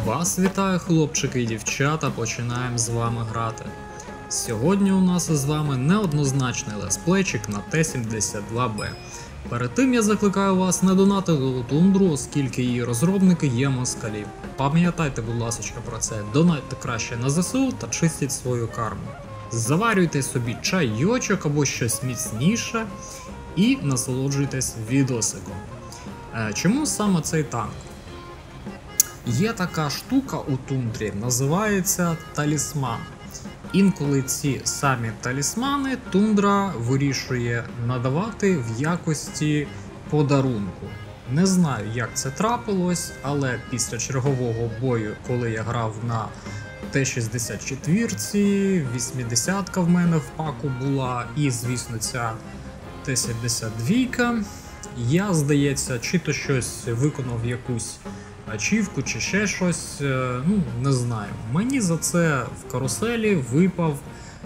Вас вітаю, хлопчики і дівчата, починаємо з вами грати. Сьогодні у нас із вами неоднозначний летсплейчик на Т-72Б. Перед тим я закликаю вас не донатити у тундру, оскільки її розробники є москалі. Пам'ятайте, будь ласка, про це, донатьте краще на ЗСУ та чистіть свою карму. Заварюйте собі чайочок або щось міцніше і насолоджуйтесь відосиком. Чому саме цей танк? Є така штука у тундрі, називається талісман. Інколи ці самі талісмани тундра вирішує надавати в якості подарунку. Не знаю, як це трапилось, але після чергового бою, коли я грав на Т-64, 80-ка в мене в паку була, і, звісно, ця Т-72, я, здається, чи то щось виконав якусь ачівку чи ще щось, не знаю. Мені за це в каруселі випав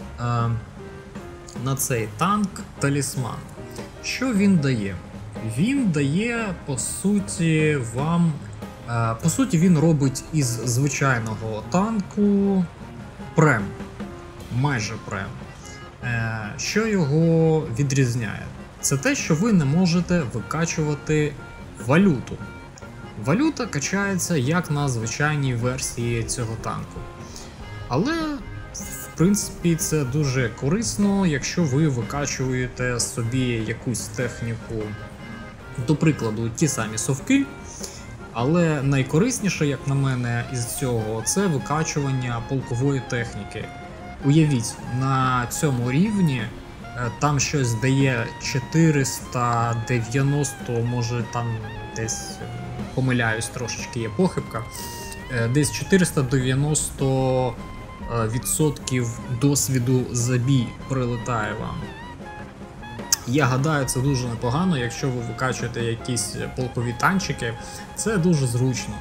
на цей танк талісман. Що він дає? Він дає, по суті, він робить із звичайного танку прем, майже прем. Що його відрізняє? Це те, що ви не можете викачувати валюту. Валюта качається як на звичайній версії цього танку. Але, в принципі, це дуже корисно, якщо ви викачуєте собі якусь техніку, до прикладу, ті самі совки. Але найкорисніше, як на мене, із цього, це викачування полкової техніки. Уявіть, на цьому рівні там щось дає 490, може там десь помиляюсь трошечки, є похибка, десь 490% досвіду за бій прилетає вам. Я гадаю, це дуже непогано, якщо ви викачуєте якісь полкові танчики, це дуже зручно.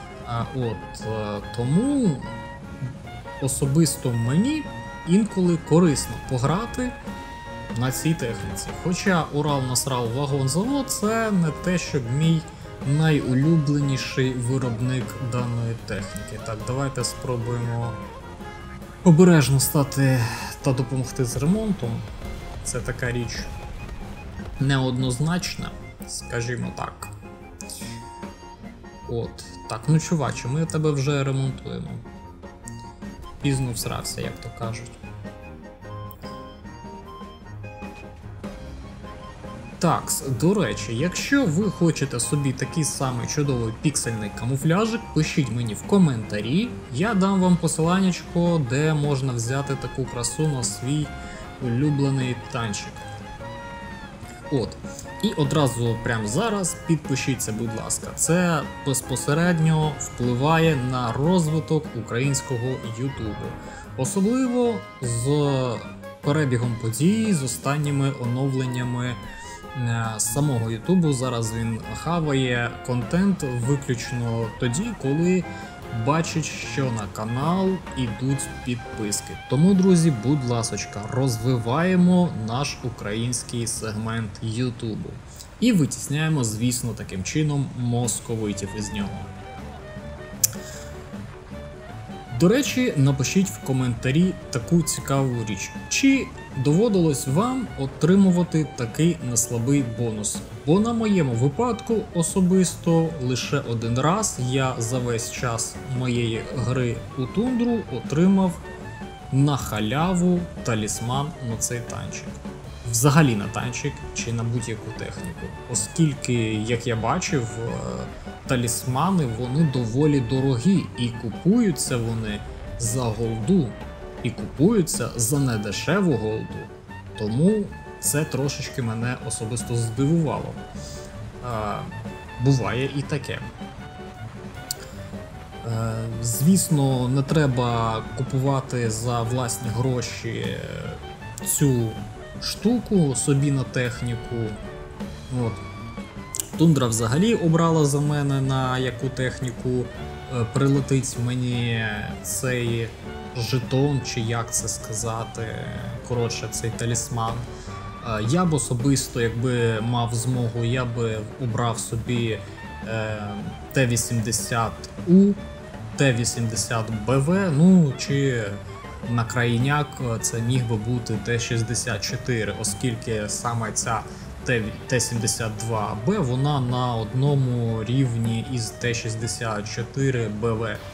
Тому особисто мені інколи корисно пограти на цій техніці. Хоча Урал насрал вагон-завод, це не те, щоб мій найулюбленіший виробник даної техніки. Так, давайте спробуємо обережно стати та допомогти з ремонтом. Це така річ неоднозначна, скажімо так. Так, ну чуваче, ми тебе вже ремонтуємо. Пізно всрався, як то кажуть. Так, до речі, якщо ви хочете собі такий самий чудовий піксельний камуфляжик, пишіть мені в коментарі, я дам вам посиланнячко, де можна взяти таку красу на свій улюблений танчик. І одразу прямо зараз підпишіться, будь ласка, це безпосередньо впливає на розвиток українського ютубу. Особливо з перебігом подій, з останніми оновленнями самого ютубу. Зараз він хаває контент виключно тоді, коли бачить, що на канал ідуть підписки. Тому, друзі, будь ласочка, розвиваємо наш український сегмент ютубу. І витісняємо, звісно, таким чином московитів із нього. До речі, напишіть в коментарі таку цікаву річ. Чи доводилось вам отримувати такий неслабий бонус? Бо на моєму випадку особисто лише один раз я за весь час моєї гри у тундру отримав на халяву талісман на цей танчик. Взагалі на танчик чи на будь-яку техніку. Оскільки, як я бачив, талісмани вони доволі дорогі і купуються вони за голду. І купуються за недешеву голду. Тому це трошечки мене особисто здивувало. Буває і таке. Звісно, не треба купувати за власні гроші цю штуку собі на техніку. Тундра взагалі обрала за мене, на яку техніку прилетить мені цей жетон, чи як це сказати, коротше, цей талісман. Я б особисто, якби мав змогу, я би обрав собі Т-80У, Т-80БВ, ну чи на крайняк це міг би бути Т-64, оскільки саме ця Т-72Б, вона на одному рівні із Т-64БВ.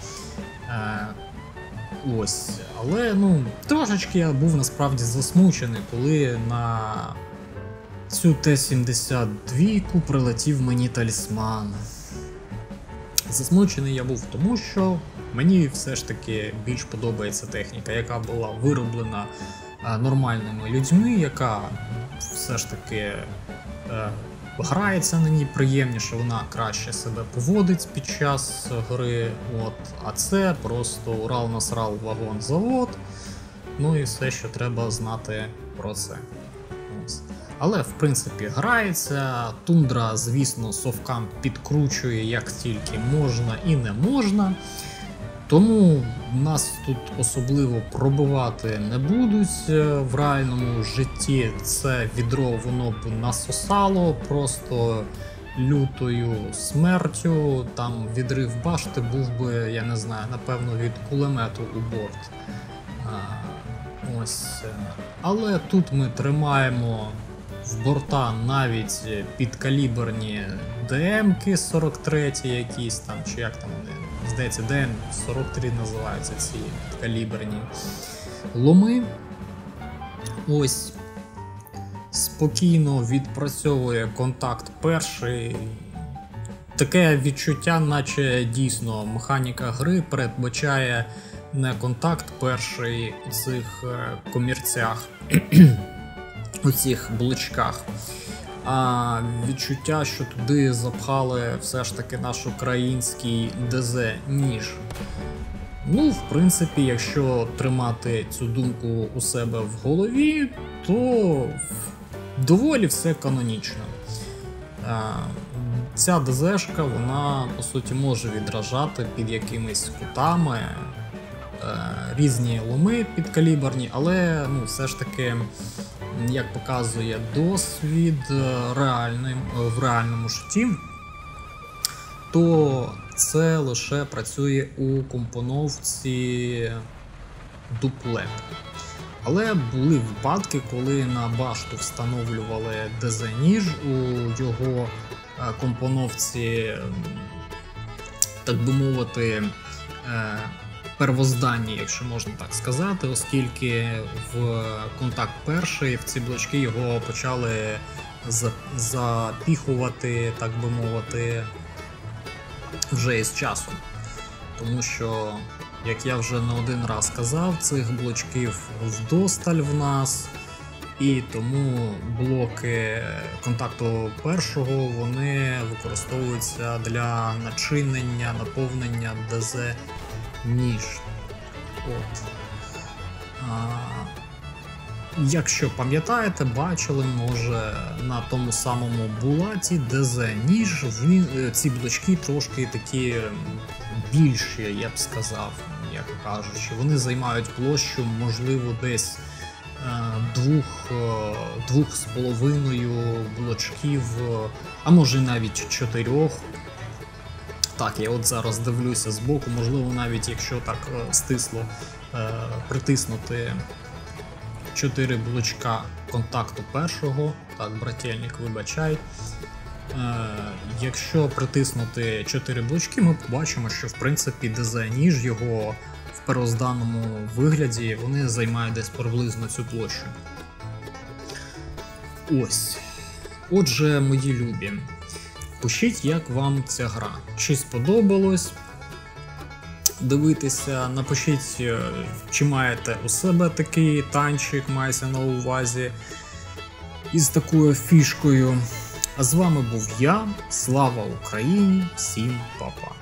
Ось, але ну, трошечки я був насправді засмучений, коли на цю Т-72 прилетів мені талісман. Засмучений я був тому, що мені все ж таки більш подобається техніка, яка була вироблена нормальними людьми, яка все ж таки грається на ній приємніше, вона краще себе поводить під час гри. От. А це просто Урал-насрал вагон-завод, ну і все, що треба знати про це. Ось. Але в принципі грається, тундра, звісно, совкам підкручує як тільки можна і не можна. Тому нас тут особливо пробивати не будуть в реальному житті. Це відро воно б насосало просто лютою смертю. Там відрив башти був би, я не знаю, напевно від кулемету у борт. Ось. Але тут ми тримаємо в борта навіть підкаліберні ДМ-ки 43 якісь там, чи як там вони, здається, ДМ-43 називаються ці підкаліберні ломи. Ось. Спокійно відпрацьовує контакт перший. Таке відчуття, наче дійсно механіка гри передбачає не контакт перший у цих комірцях, у цих блочках, а відчуття, що туди запхали все ж таки наш український ДЗ-ніж. Ну, в принципі, якщо тримати цю думку у себе в голові, то доволі все канонічно. Ця ДЗ-шка, вона, по суті, може відражати під якимись кутами різні ломи підкаліберні, але ну, все ж таки, як показує досвід в реальному житті, то це лише працює у компоновці дуплет. Але були випадки, коли на башту встановлювали ДЗ-ніж у його компоновці, так би мовити, первозданні, якщо можна так сказати, оскільки в контакт перший в ці блочки його почали запіхувати, так би мовити, вже із часом. Тому що, як я вже не один раз казав, цих блочків вдосталь в нас, і тому блоки контакту першого, вони використовуються для начинення, наповнення ДЗ-ніж. От. Якщо пам'ятаєте, бачили, може, на тому самому булаті ДЗ-ніж, ці блочки трошки такі більші, я б сказав, як кажучи. Вони займають площу, можливо, десь 2,5 блочків, а може навіть 4. Так, я от зараз дивлюся збоку, можливо, навіть якщо так стисло притиснути 4 блочка контакту першого, так, брательник, вибачай. Якщо притиснути 4 блочки, ми побачимо, що в принципі ДЗ-ніж його в первозданному вигляді, вони займають десь приблизно цю площу. Ось. Отже, мої любі, пишіть, як вам ця гра. Чи сподобалось дивитися, напишіть, чи маєте у себе такий танчик, мається на увазі, із такою фішкою. А з вами був я, слава Україні, всім па-па.